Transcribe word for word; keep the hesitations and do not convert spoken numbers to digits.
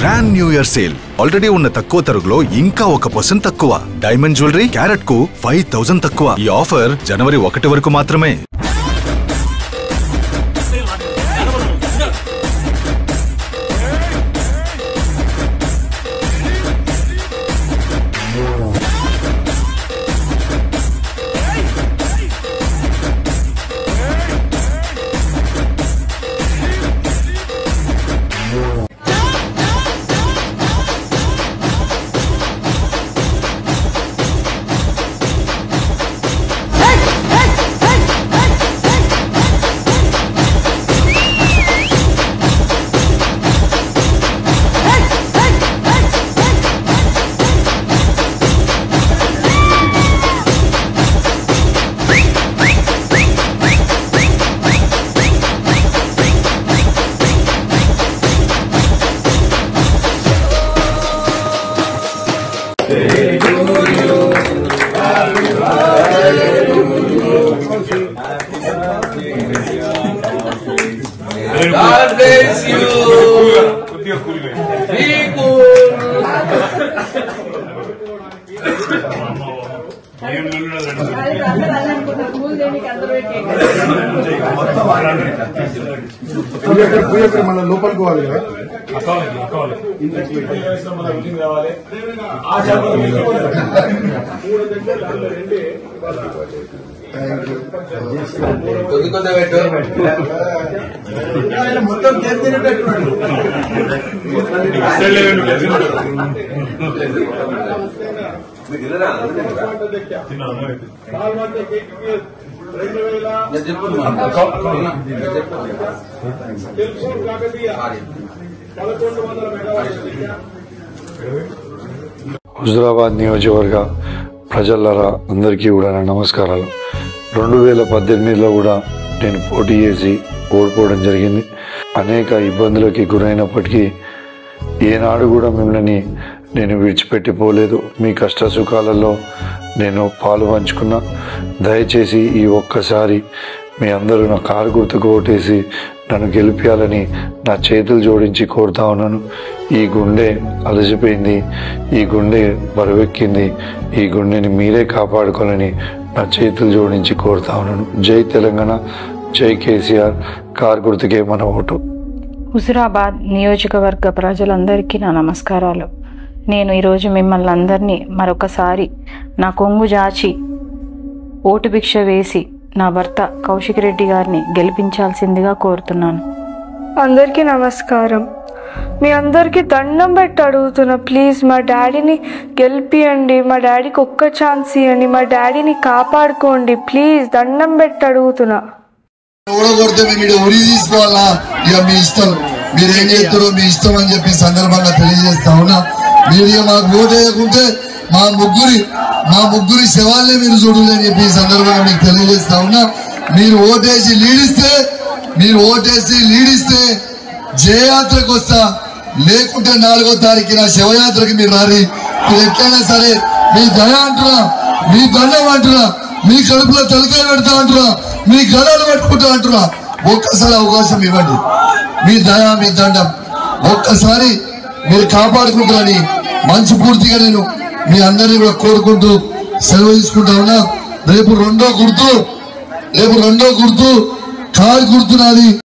Grand new year sale already ఉన్న తక్కువ తరుగులో ఇంకా ఒక పర్సెంట్ తక్కువ. డైమండ్ జ్యువెలరీ క్యారెట్ కు ఫైవ్ థౌసండ్ తక్కువ. ఈ ఆఫర్ జనవరి ఒకటి వరకు మాత్రమే. God bless you. Be cool. మన లోపలికి పోవాలి కదా మొత్తం హుజురాబాద్ నియోజకవర్గ ప్రజలరా అందరికీ కూడా నమస్కారాలు. రెండు వేల పద్దెనిమిదిలో కూడా నేను పోటీ చేసి ఓడిపోవడం జరిగింది. అనేక ఇబ్బందులకి గురైనప్పటికీ ఏనాడు కూడా మిమ్మల్ని నేను విడిచిపెట్టిపోలేదు. మీ కష్ట సుఖాలలో నేను పాలు పంచుకున్నా. దయచేసి ఈ ఒక్కసారి మీ అందరూ నా కారు గుర్తుకు ఓటేసి నన్ను గెలిపించాలని నా చేతులు జోడించి కోరుతా ఉన్నాను. ఈ గుండె అలసిపోయింది, ఈ గుండె బరువెక్కింది, ఈ గుండెని మీరే కాపాడుకోవాలని నా చేతులు జోడించి కోరుతా ఉన్నాను. జై తెలంగాణ, జై కేసీఆర్. కారు గుర్తుకే మన ఓటు. హుజురాబాద్ నియోజకవర్గ ప్రజలందరికీ నా నమస్కారాలు. నేను ఈరోజు మిమ్మల్ని అందరినీ మరొకసారి నా కొంగు జాచి ఓటు భిక్ష వేసి నా భర్త కౌశిక్ రెడ్డి గారిని గెలిపించాల్సిందిగా కోరుతున్నాను. అందరికీ నమస్కారం. మీ అందరికీ దండం పెట్టి అడుగుతున్నా, ప్లీజ్ మా డాడీని గెలిపియండి, మా డాడీకి ఒక్క ఛాన్స్ ఇవ్వండి, మా డాడీని కాపాడుకోండి, ప్లీజ్ దండం పెట్టి అడుగుతున్నా. ఓడగొడితే మీరు ఉరి తీసుకోవాలా, ఇక మీ ఇష్టం, మీరేం చేస్తారో మీ ఇష్టం అని చెప్పి సందర్భంగా తెలియజేస్తా ఉన్నా. మీరు ఇక మాకు ఓటేయకుంటే మా ముగ్గురి మా ముగ్గురి శవాలే మీరు చూడాలని చెప్పి ఈ సందర్భంగా మీకు తెలియజేస్తా ఉన్నా. మీరు ఓటేసి లీడిస్తే మీరు ఓటేసి లీడిస్తే జయయాత్రకు వస్తా, లేకుంటే నాలుగో తారీఖు నా శవయాత్రకి మీరు రారి. మీరు ఎట్లయినా సరే మీ దయ అంటున్నా, మీ దండం అంటున్నా, మీ కడుపులో తలకాయ పెడతా అంటున్నా, మీ గడాలు పట్టుకుంటా అంటున్నా. ఒక్కసారి అవకాశం ఇవ్వండి. మీ దయ మీ దండం ఒక్కసారి మీరు కాపాడుకుంటారని మంచి పూర్తిగా నేను మీ అందరినీ కూడా కోరుకుంటూ సెలవు తీసుకుంటా ఉన్నా. రేపు రెండో గుర్తు రేపు రెండో గుర్తు కారు గుర్తు నాది.